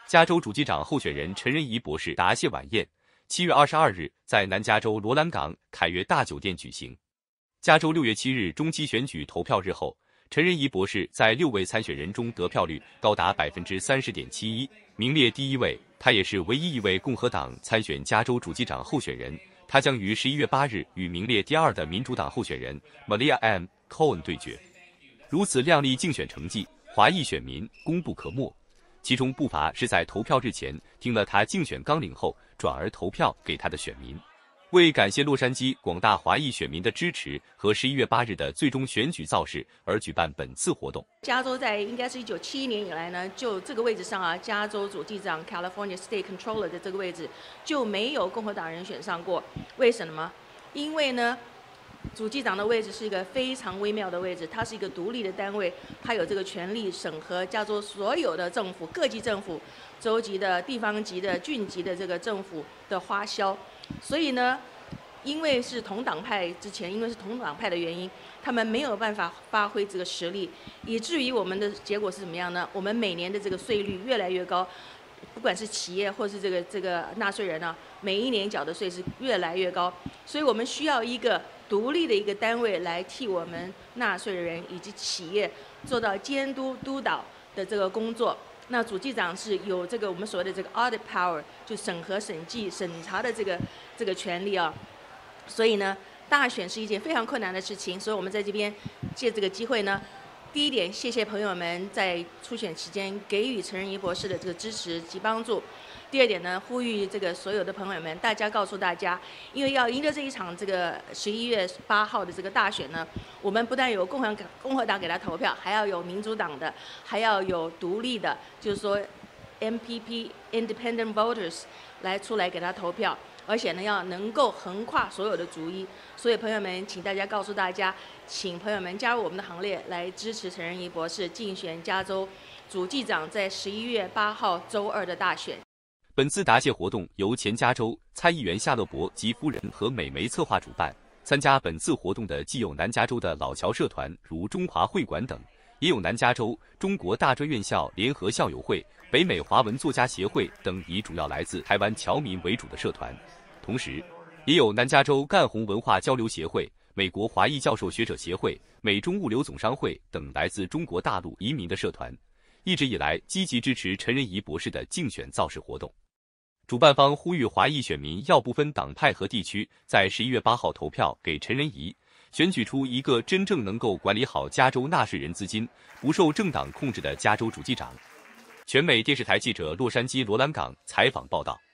加州主机长候选人陈仁仪博士答谢晚宴7月22日在南加州罗兰港凯悦大酒店举行。加州6月7日中期选举投票日后，陈仁仪博士在6位参选人中得票率高达 30.71%， 名列第一位。他也是唯一一位共和党参选加州主机长候选人。他将于11月8日与名列第二的民主党候选人 Malia M. Cohen 对决。如此亮丽竞选成绩，华裔选民功不可没。其中不乏是在投票日前听了他竞选纲领后转而投票给他的选民。为感谢洛杉矶广大华裔选民的支持和11月8日的最终选举造势而举办本次活动。 加州在应该是1971年以来呢，就这个位置上啊，加州主机长 California State Controller 的这个位置就没有共和党人选上过。为什么？因为呢，主机长的位置是一个非常微妙的位置，它是一个独立的单位，它有这个权力审核加州所有的政府、各级政府、州级的、地方级的、郡级的这个政府的花销。所以呢，因为是同党派的原因，他们没有办法发挥这个实力，以至于我们的结果是怎么样呢？我们每年的这个税率越来越高，不管是企业或是这个纳税人啊，每一年缴的税是越来越高，所以我们需要一个独立的一个单位来替我们纳税人以及企业做到监督督导的这个工作。那主机长是有这个我们所谓的这个 audit power， 就审核、审计、审查的这个权利啊。所以呢，大选是一件非常困难的事情，所以我们在这边借这个机会呢，第一点，谢谢朋友们在初选期间给予陈仁仪博士的这个支持及帮助。第二点呢，呼吁这个所有的朋友们，大家告诉大家，因为要赢得这一场这个11月8号的这个大选呢，我们不但有共和党给他投票，还要有民主党的，还要有独立的，就是说 MPP Independent Voters 出来给他投票，而且呢要能够横跨所有的族裔。所以朋友们，请大家告诉大家，请朋友们加入我们的行列，来支持陈仁仪博士竞选加州主机长在11月8号周二的大选。 本次答谢活动由前加州参议员夏勒伯及夫人和美眉策划主办。参加本次活动的既有南加州的老侨社团，如中华会馆等，也有南加州中国大专院校联合校友会、北美华文作家协会等以主要来自台湾侨民为主的社团。同时，也有南加州干红文化交流协会、美国华裔教授学者协会、美中物流总商会等来自中国大陆移民的社团，一直以来积极支持陈仁仪博士的竞选造势活动。主办方呼吁华裔选民要不分党派和地区，在11月8号投票给陈仁仪，选举出一个真正能够管理好加州纳税人资金、不受政党控制的加州主机长。全美电视台记者洛杉矶罗兰港采访报道。